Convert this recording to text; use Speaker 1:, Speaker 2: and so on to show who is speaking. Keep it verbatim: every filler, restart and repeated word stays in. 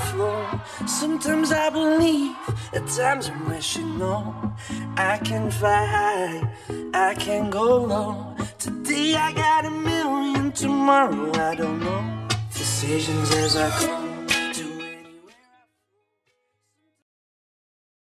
Speaker 1: floor. Sometimes I believe, at times I'm wishing no. I can fly high, I can go low. Today I got a million, tomorrow I don't know. Decisions as I go.